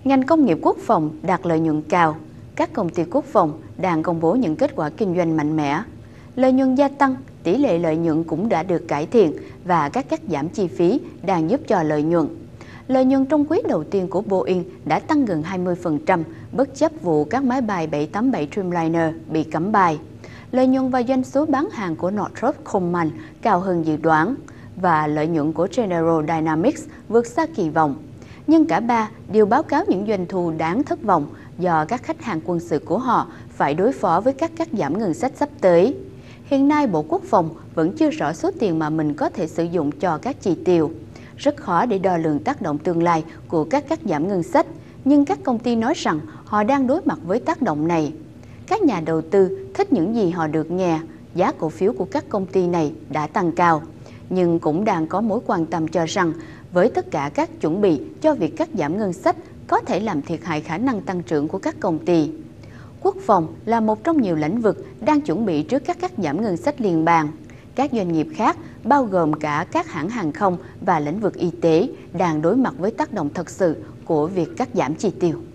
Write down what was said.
Ngành công nghiệp quốc phòng đạt lợi nhuận cao. Các công ty quốc phòng đang công bố những kết quả kinh doanh mạnh mẽ. Lợi nhuận gia tăng, tỷ lệ lợi nhuận cũng đã được cải thiện và các cắt giảm chi phí đang giúp cho lợi nhuận. Lợi nhuận trong quý đầu tiên của Boeing đã tăng gần 20%, bất chấp vụ các máy bay 787 Dreamliner bị cấm bay. Lợi nhuận và doanh số bán hàng của Northrop Grumman cao hơn dự đoán, và lợi nhuận của General Dynamics vượt xa kỳ vọng. Nhưng cả ba đều báo cáo những doanh thu đáng thất vọng do các khách hàng quân sự của họ phải đối phó với các cắt giảm ngân sách sắp tới. Hiện nay, Bộ Quốc phòng vẫn chưa rõ số tiền mà mình có thể sử dụng cho các chi tiêu. Rất khó để đo lường tác động tương lai của các cắt giảm ngân sách, nhưng các công ty nói rằng họ đang đối mặt với tác động này. Các nhà đầu tư thích những gì họ được nghe, giá cổ phiếu của các công ty này đã tăng cao. Nhưng cũng đang có mối quan tâm cho rằng với tất cả các chuẩn bị cho việc cắt giảm ngân sách có thể làm thiệt hại khả năng tăng trưởng của các công ty. Quốc phòng là một trong nhiều lĩnh vực đang chuẩn bị trước các cắt giảm ngân sách liên bang. Các doanh nghiệp khác, bao gồm cả các hãng hàng không và lĩnh vực y tế, đang đối mặt với tác động thật sự của việc cắt giảm chi tiêu.